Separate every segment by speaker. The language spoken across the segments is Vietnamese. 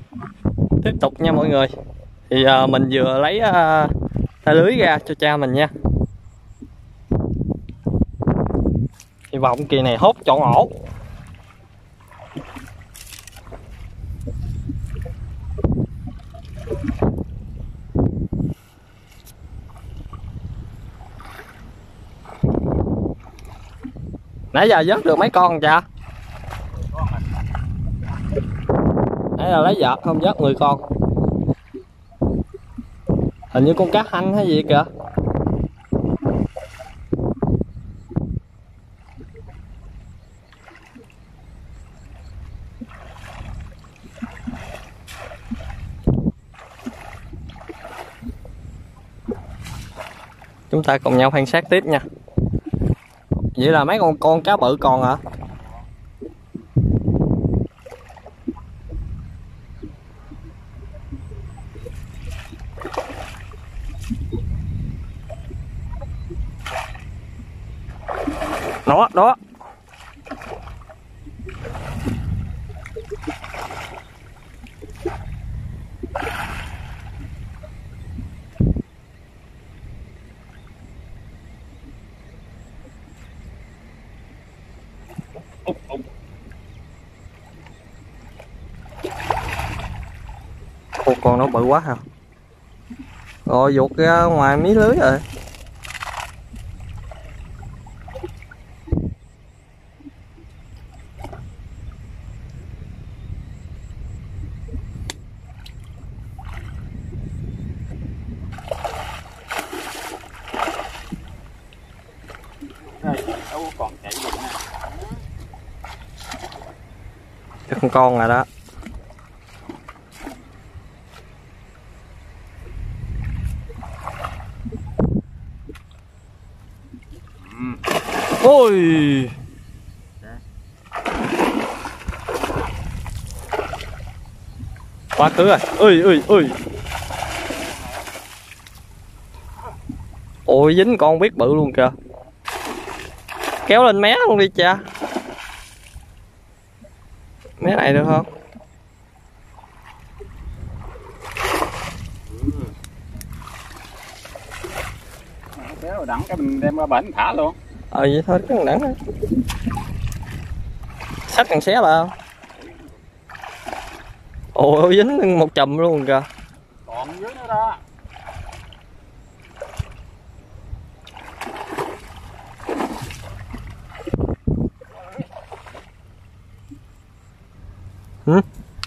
Speaker 1: Tiếp tục nha mọi người. Thì mình vừa lấy tay lưới ra cho cha mình nha. Hy vọng kỳ này hốt trọn ổ. Nãy giờ vớt được mấy con cha? Nãy giờ lấy vợt không vớt 10 con. Hình như con cá hanh hay gì kìa. Chúng ta cùng nhau quan sát tiếp nha. Vậy là mấy con cá bự còn hả? Đó, đó. Con nó bự quá hả? Rồi vụt ra ngoài mí lưới rồi.
Speaker 2: Đâu còn chạy được nè.
Speaker 1: Chắc con rồi đó. Ôi. Quá thứ rồi. Ui ui ui. Ôi dính con biết bự luôn kìa. Kéo lên mé luôn đi cha. Mé này được không?
Speaker 2: Kéo đặng cái mình đem qua bển thả luôn.
Speaker 1: Vậy thôi cứ đẳng thôi. Xách càng xé là không? Ôi dính một chùm luôn kìa.
Speaker 2: Còn dưới nữa đó.
Speaker 1: Ừ?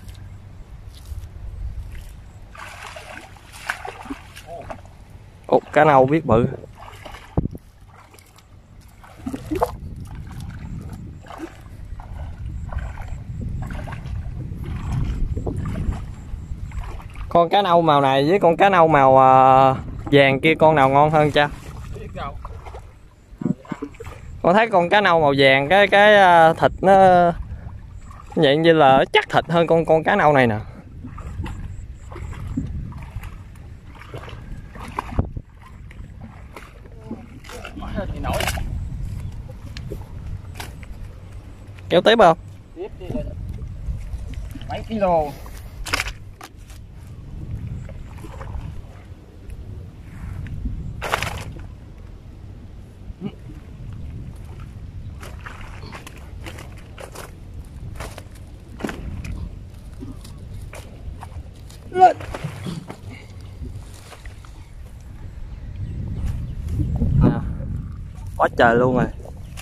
Speaker 1: Ồ, cá nâu biết bự. Con cá nâu màu này với con cá nâu màu vàng kia con nào ngon hơn cha? Con thấy con cá nâu màu vàng cái thịt nó dạng như là chắc thịt hơn con cá nâu này nè. Kéo tiếp không?
Speaker 2: Tiếp đi lên. Mấy kilo.
Speaker 1: Lên. À, quá trời luôn rồi.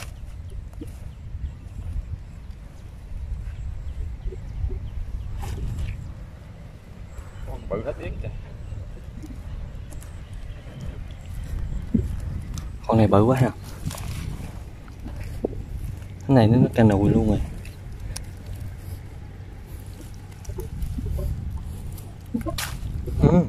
Speaker 2: Con bự hết yết kìa.
Speaker 1: Con này bự quá ha. Cái này nó cà nùi luôn rồi. Ừ.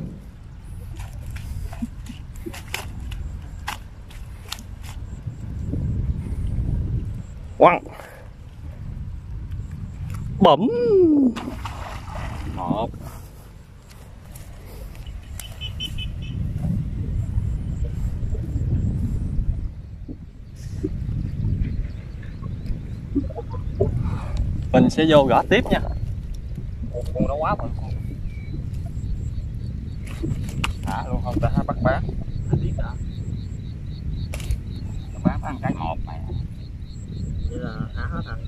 Speaker 1: Quăng. Bấm.
Speaker 2: Một.
Speaker 1: Mình sẽ vô gõ tiếp nha.
Speaker 2: Con đâu quá bự luôn. Thả luôn không ta bắt bán.
Speaker 1: Anh biết hả?
Speaker 2: Bán cái một này.
Speaker 1: Vậy là thả hết hả?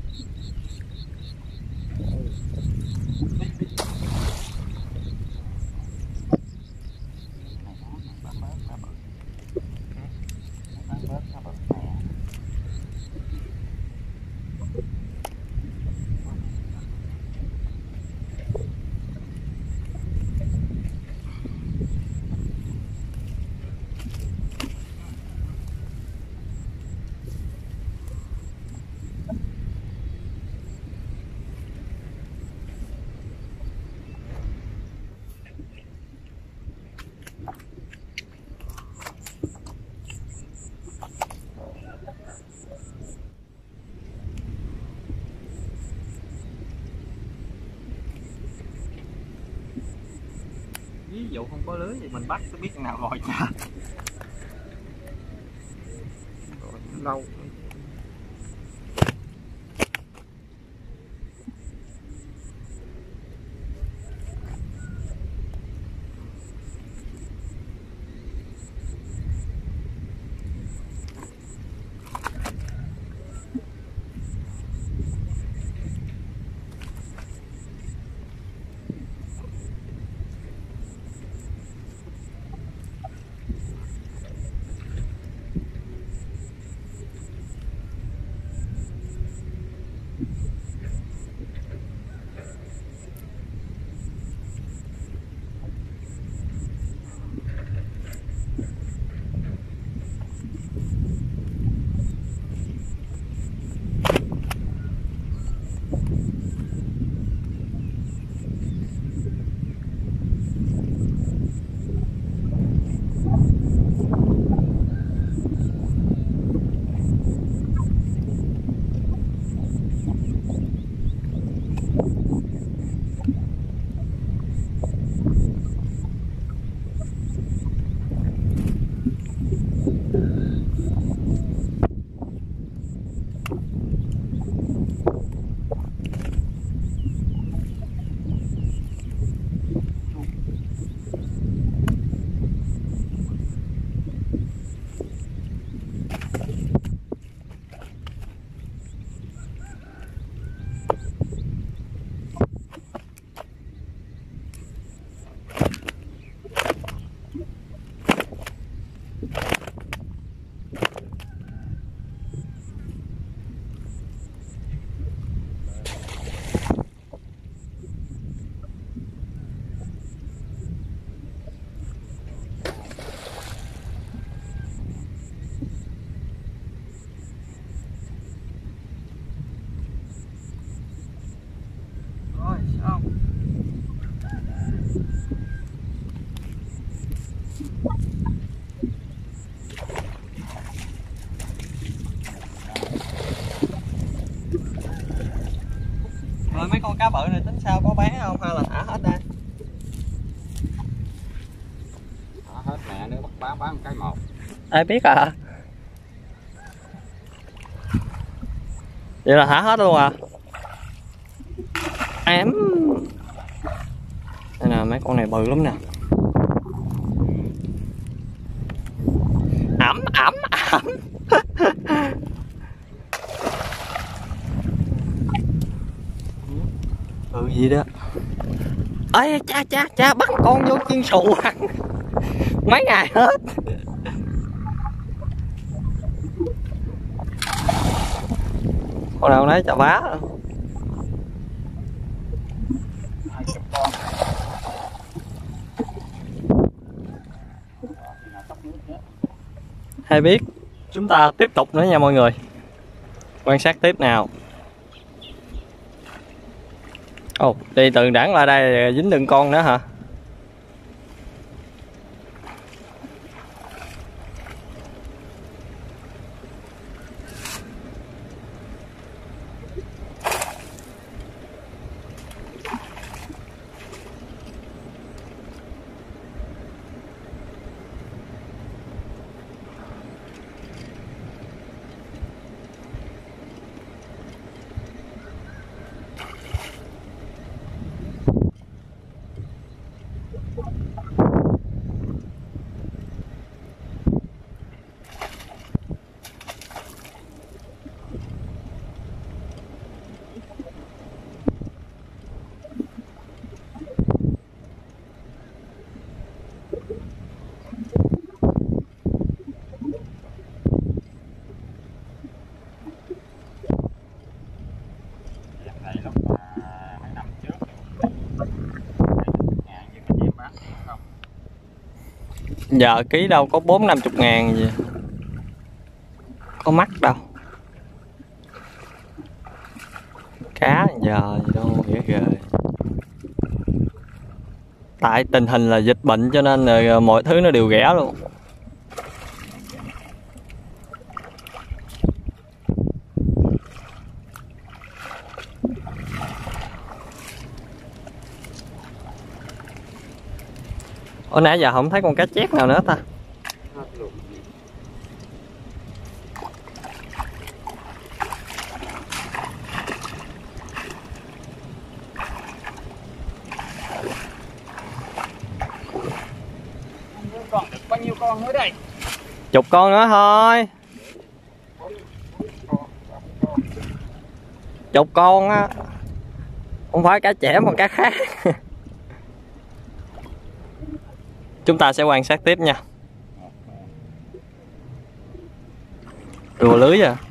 Speaker 1: Ví dụ không có lưới thì mình bắt sẽ biết chừng nào rồi cha. Rồi lâu. Rồi mấy con cá bự này tính sao, có bán không hay là thả hết đây?
Speaker 2: Thả hết mẹ nữa, bắt bán cái một.
Speaker 1: Ai biết à? Vậy là thả hết luôn à? Ém. Đây nè, mấy con này bự lắm nè. Ẩm ẩm ẩm. Gì đó. Ê cha bắt con vô chiên xù ăn mấy ngày hết. Con nào nấy chà bá. Hay biết. Chúng ta tiếp tục nữa nha mọi người. Quan sát tiếp nào. Ồ, đi từ đẳng lại đây dính đừng con nữa hả? Giờ ký đâu có 40-50 ngàn gì, có mắc đâu. Cá giờ gì đâu ghê ghê. Tại tình hình là dịch bệnh cho nên là mọi thứ nó đều rẻ luôn. Ủa nãy giờ không thấy con cá chép nào nữa ta.
Speaker 2: Còn được bao nhiêu con nữa đây?
Speaker 1: Chục con nữa thôi. Chục con á. Không phải cá chẽm mà cá khác. Chúng ta sẽ quan sát tiếp nha. Rùa lưới à.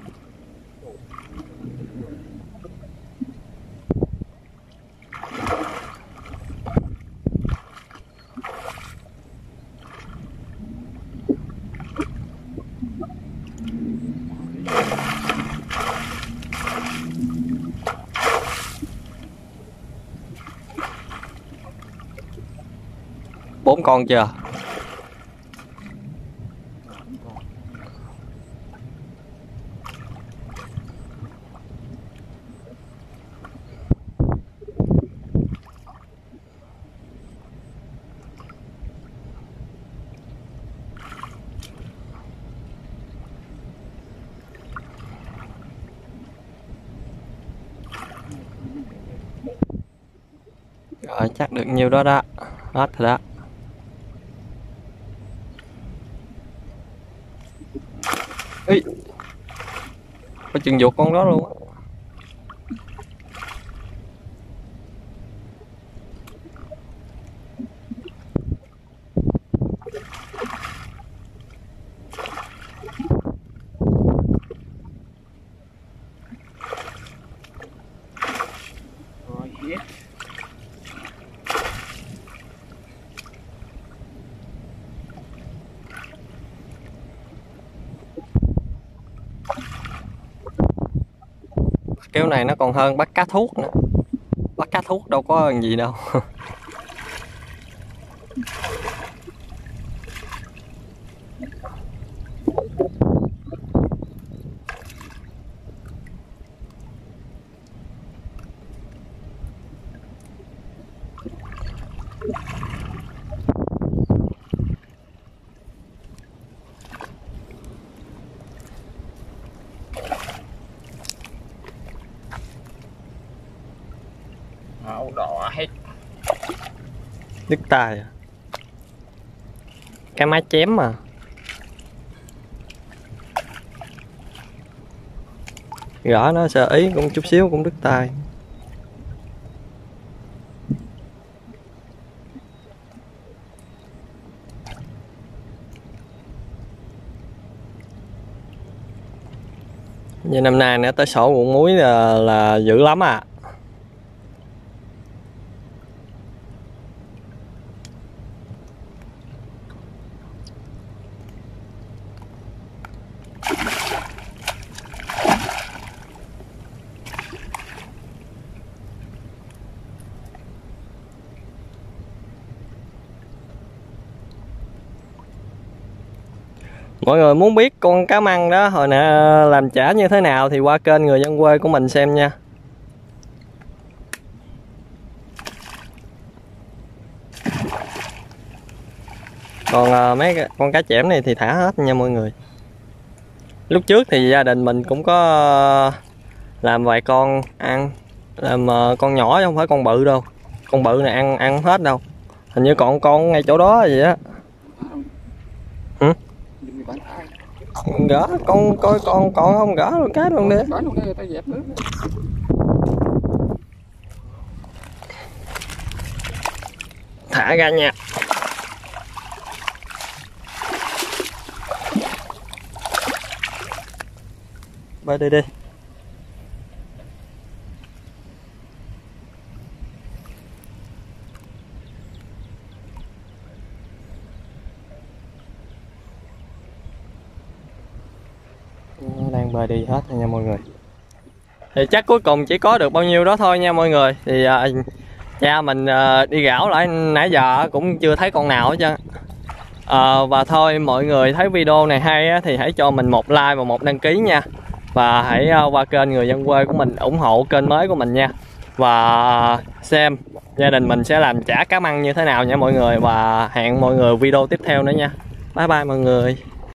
Speaker 1: Bốn con chưa? Rồi chắc được nhiêu đó đó. Hết rồi đó. Ý, có chừng vuột con đó luôn á.
Speaker 2: Rồi hết.
Speaker 1: Kiểu này nó còn hơn bắt cá thuốc nữa. Bắt cá thuốc đâu có gì đâu.
Speaker 2: Màu đỏ hết.
Speaker 1: Đứt tay à. Cái máy chém mà. Gõ nó sơ ý cũng chút xíu cũng đứt tay. Như năm nay nữa tới sổ ruộng muối là dữ lắm à. Mọi người muốn biết con cá măng đó hồi nãy làm chả như thế nào thì qua kênh Người Dân Quê của mình xem nha. Còn mấy con cá chẽm này thì thả hết nha mọi người. Lúc trước thì gia đình mình cũng có làm vài con ăn. Làm con nhỏ chứ không phải con bự đâu. Con bự này ăn không hết đâu. Hình như còn con ngay chỗ đó vậy á. Hử? Gỡ con coi con không gỡ luôn cá luôn đi. Thả ra nha. Bơi đi đi. ăn bơi đi hết nha mọi người. Thì chắc cuối cùng chỉ có được bao nhiêu đó thôi nha mọi người. Thì cha mình đi gảo lại nãy giờ cũng chưa thấy con nào hết trơn. Và thôi, mọi người thấy video này hay á, thì hãy cho mình một like và một đăng ký nha. Và hãy qua kênh Người Dân Quê của mình ủng hộ kênh mới của mình nha. Và xem gia đình mình sẽ làm chả cá măng như thế nào nha mọi người. Và hẹn mọi người video tiếp theo nữa nha. Bye bye mọi người.